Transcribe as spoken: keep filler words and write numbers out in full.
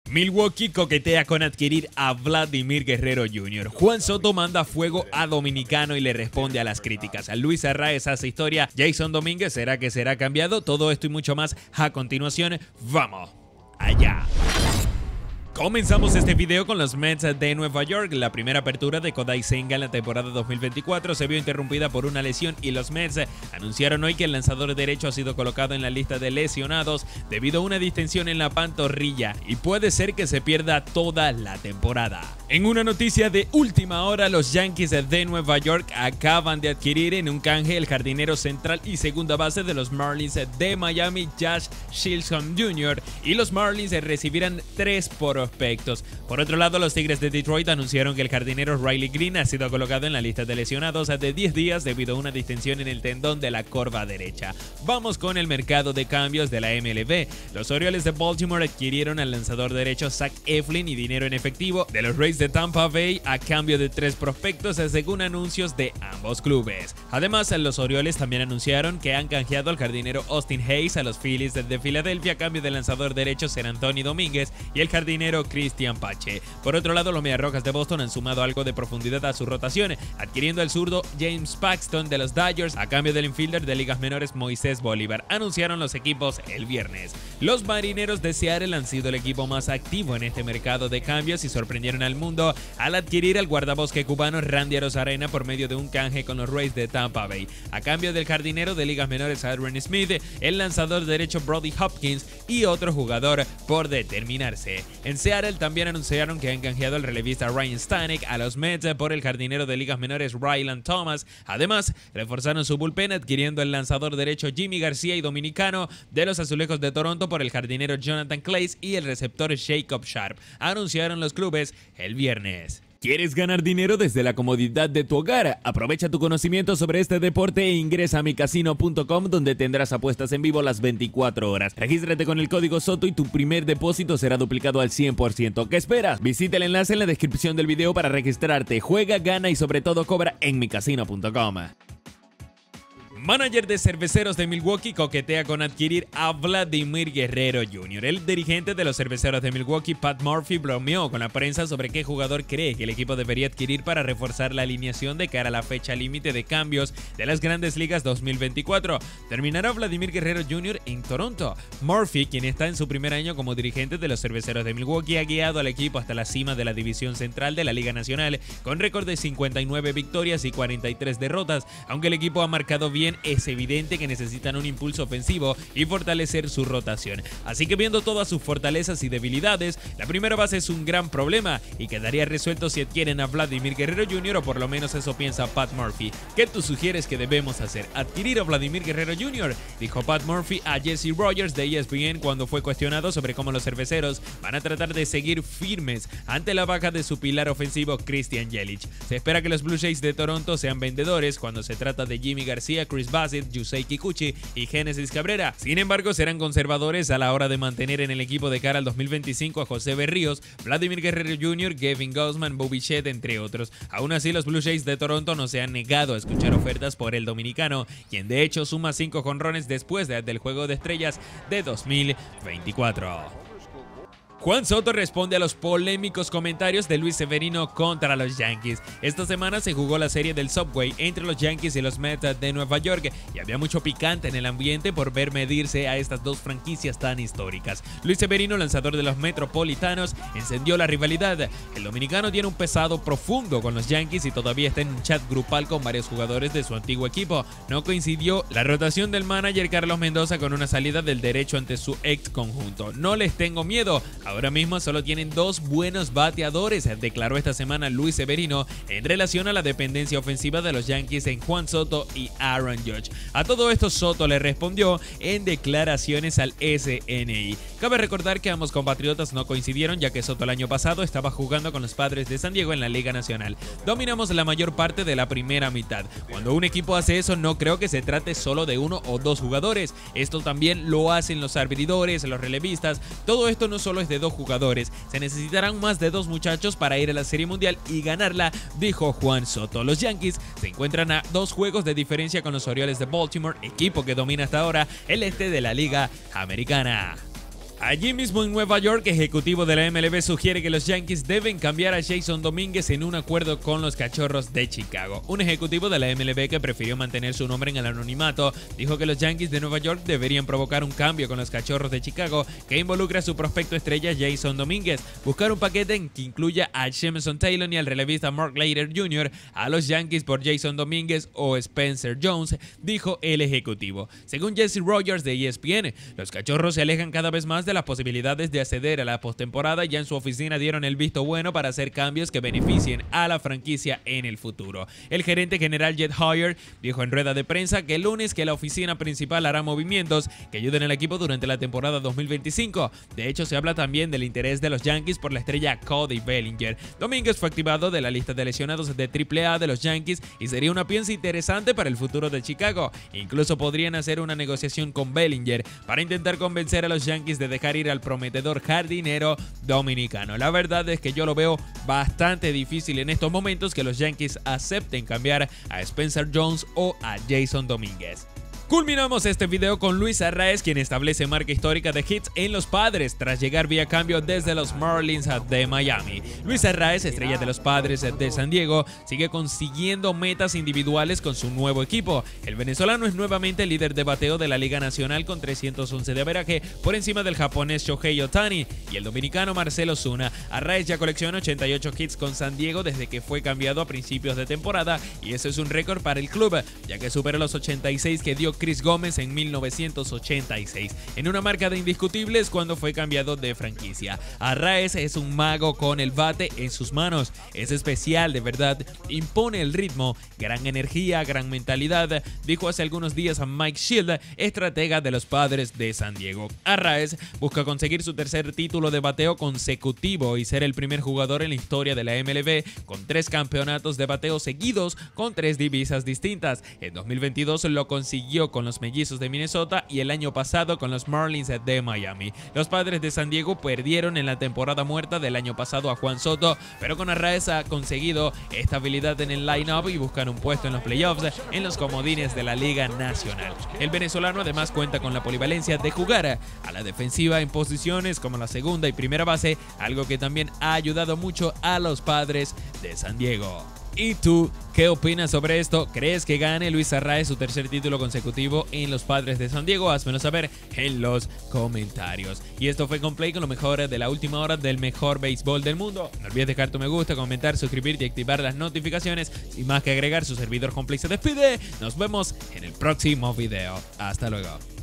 Milwaukee coquetea con adquirir a Vladimir Guerrero junior Juan Soto manda fuego a Dominicano y le responde a las críticas. Luis Arraez hace historia. Jason Domínguez, ¿será que será cambiado? Todo esto y mucho más a continuación. ¡Vamos allá! Comenzamos este video con los Mets de Nueva York. La primera apertura de Kodai Senga en la temporada dos mil veinticuatro se vio interrumpida por una lesión y los Mets anunciaron hoy que el lanzador derecho ha sido colocado en la lista de lesionados debido a una distensión en la pantorrilla y puede ser que se pierda toda la temporada. En una noticia de última hora, los Yankees de Nueva York acaban de adquirir en un canje el jardinero central y segunda base de los Marlins de Miami, Josh Chisholm junior, y los Marlins recibirán tres por prospectos. Por otro lado, los Tigres de Detroit anunciaron que el jardinero Riley Greene ha sido colocado en la lista de lesionados de diez días debido a una distensión en el tendón de la corva derecha. Vamos con el mercado de cambios de la M L B. Los Orioles de Baltimore adquirieron al lanzador derecho Zach Eflin y dinero en efectivo de los Rays de Tampa Bay a cambio de tres prospectos según anuncios de ambos clubes. Además, los Orioles también anunciaron que han canjeado al jardinero Austin Hayes a los Phillies de Filadelfia a cambio del lanzador derecho Ser Anthony Domínguez y el jardinero Cristian Pache. Por otro lado, los Mediarrojas de Boston han sumado algo de profundidad a su rotación, adquiriendo al zurdo James Paxton de los Dodgers a cambio del infielder de ligas menores Moisés Bolívar, anunciaron los equipos el viernes. Los Marineros de Seattle han sido el equipo más activo en este mercado de cambios y sorprendieron al mundo al adquirir al guardabosque cubano Randy Arozarena por medio de un canje con los Rays de Tampa Bay, a cambio del jardinero de ligas menores Adrian Smith, el lanzador derecho Brody Hopkins y otro jugador por determinarse. En Seattle también anunciaron que han canjeado al relevista Ryan Stanek a los Mets por el jardinero de ligas menores Ryland Thomas. Además, reforzaron su bullpen adquiriendo el lanzador derecho Jimmy García y dominicano de los Azulejos de Toronto por el jardinero Jonathan Clase y el receptor Jacob Sharp, anunciaron los clubes el viernes. ¿Quieres ganar dinero desde la comodidad de tu hogar? Aprovecha tu conocimiento sobre este deporte e ingresa a mi casino punto com, donde tendrás apuestas en vivo las veinticuatro horas. Regístrate con el código SOTO y tu primer depósito será duplicado al cien por ciento. ¿Qué esperas? Visita el enlace en la descripción del video para registrarte. Juega, gana y sobre todo cobra en mi casino punto com. Manager de Cerveceros de Milwaukee coquetea con adquirir a Vladimir Guerrero junior El dirigente de los Cerveceros de Milwaukee, Pat Murphy, bromeó con la prensa sobre qué jugador cree que el equipo debería adquirir para reforzar la alineación de cara a la fecha límite de cambios de las Grandes Ligas dos mil veinticuatro. ¿Terminará Vladimir Guerrero junior en Toronto? Murphy, quien está en su primer año como dirigente de los Cerveceros de Milwaukee, ha guiado al equipo hasta la cima de la división central de la Liga Nacional con récord de cincuenta y nueve victorias y cuarenta y tres derrotas. Aunque el equipo ha marcado bien, es evidente que necesitan un impulso ofensivo y fortalecer su rotación. Así que viendo todas sus fortalezas y debilidades, la primera base es un gran problema y quedaría resuelto si adquieren a Vladimir Guerrero junior o por lo menos eso piensa Pat Murphy. ¿Qué tú sugieres que debemos hacer? ¿Adquirir a Vladimir Guerrero junior? Dijo Pat Murphy a Jesse Rogers de E S P N cuando fue cuestionado sobre cómo los cerveceros van a tratar de seguir firmes ante la baja de su pilar ofensivo Christian Yelich. Se espera que los Blue Jays de Toronto sean vendedores cuando se trata de Jimmy García, Chris Bassett, Yusei Kikuchi y Génesis Cabrera. Sin embargo, serán conservadores a la hora de mantener en el equipo de cara al dos mil veinticinco a José Berríos, Vladimir Guerrero junior, Gavin Gausman, Bobby Shedd, entre otros. Aún así, los Blue Jays de Toronto no se han negado a escuchar ofertas por el dominicano, quien de hecho suma cinco jonrones después de, del Juego de Estrellas de dos mil veinticuatro. Juan Soto responde a los polémicos comentarios de Luis Severino contra los Yankees. Esta semana se jugó la serie del Subway entre los Yankees y los Mets de Nueva York y había mucho picante en el ambiente por ver medirse a estas dos franquicias tan históricas. Luis Severino, lanzador de los Metropolitanos, encendió la rivalidad. El dominicano tiene un pasado profundo con los Yankees y todavía está en un chat grupal con varios jugadores de su antiguo equipo. No coincidió la rotación del manager Carlos Mendoza con una salida del derecho ante su ex conjunto. No les tengo miedo. Ahora mismo solo tienen dos buenos bateadores, declaró esta semana Luis Severino en relación a la dependencia ofensiva de los Yankees en Juan Soto y Aaron Judge. A todo esto, Soto le respondió en declaraciones al S N I. Cabe recordar que ambos compatriotas no coincidieron, ya que Soto el año pasado estaba jugando con los Padres de San Diego en la Liga Nacional. Dominamos la mayor parte de la primera mitad. Cuando un equipo hace eso, no creo que se trate solo de uno o dos jugadores. Esto también lo hacen los abridores, los relevistas. Todo esto no solo es de dos jugadores, se necesitarán más de dos muchachos para ir a la Serie Mundial y ganarla, dijo Juan Soto. Los Yankees se encuentran a dos juegos de diferencia con los Orioles de Baltimore, equipo que domina hasta ahora el este de la Liga Americana. Allí mismo en Nueva York, ejecutivo de la M L B sugiere que los Yankees deben cambiar a Jason Domínguez en un acuerdo con los Cachorros de Chicago. Un ejecutivo de la M L B que prefirió mantener su nombre en el anonimato dijo que los Yankees de Nueva York deberían provocar un cambio con los Cachorros de Chicago que involucre a su prospecto estrella Jason Domínguez, buscar un paquete en que incluya a Jameson Taylor y al relevista Mark Leiter junior a los Yankees por Jason Domínguez o Spencer Jones, dijo el ejecutivo. Según Jesse Rogers de E S P N, los Cachorros se alejan cada vez más de las posibilidades de acceder a la postemporada y ya en su oficina dieron el visto bueno para hacer cambios que beneficien a la franquicia en el futuro. El gerente general Jed Hoyer dijo en rueda de prensa que el lunes que la oficina principal hará movimientos que ayuden al equipo durante la temporada dos mil veinticinco. De hecho, se habla también del interés de los Yankees por la estrella Cody Bellinger. Domínguez fue activado de la lista de lesionados de triple A de los Yankees y sería una pieza interesante para el futuro de Chicago. Incluso podrían hacer una negociación con Bellinger para intentar convencer a los Yankees de dejar ir al prometedor jardinero dominicano. La verdad es que yo lo veo bastante difícil en estos momentos que los Yankees acepten cambiar a Spencer Jones o a Jason Domínguez. Culminamos este video con Luis Arraez, quien establece marca histórica de hits en los Padres tras llegar vía cambio desde los Marlins de Miami. Luis Arraez, estrella de los Padres de San Diego, sigue consiguiendo metas individuales con su nuevo equipo. El venezolano es nuevamente el líder de bateo de la Liga Nacional con trescientos once de averaje por encima del japonés Shohei Ohtani y el dominicano Marcell Ozuna. Arraez ya colecciona ochenta y ocho hits con San Diego desde que fue cambiado a principios de temporada y eso es un récord para el club, ya que supera los ochenta y seis que dio Chris Gómez en mil novecientos ochenta y seis, en una marca de indiscutibles cuando fue cambiado de franquicia. Arraez es un mago con el bate en sus manos, es especial de verdad, impone el ritmo, gran energía, gran mentalidad, dijo hace algunos días a Mike Shield, estratega de los Padres de San Diego. Arraez busca conseguir su tercer título de bateo consecutivo y ser el primer jugador en la historia de la M L B con tres campeonatos de bateo seguidos con tres divisas distintas. En dos mil veintidós lo consiguió con los Mellizos de Minnesota y el año pasado con los Marlins de Miami. Los Padres de San Diego perdieron en la temporada muerta del año pasado a Juan Soto, pero con Arraez ha conseguido estabilidad en el line-up y buscar un puesto en los playoffs en los comodines de la Liga Nacional. El venezolano además cuenta con la polivalencia de jugar a la defensiva en posiciones como la segunda y primera base, algo que también ha ayudado mucho a los Padres de San Diego. ¿Y tú qué opinas sobre esto? ¿Crees que gane Luis Arraez su tercer título consecutivo en los Padres de San Diego? Házmelo saber en los comentarios. Y esto fue Complay con lo mejor de la última hora del mejor béisbol del mundo. No olvides dejar tu me gusta, comentar, suscribirte y activar las notificaciones. Sin más que agregar, su servidor Complay se despide. Nos vemos en el próximo video. Hasta luego.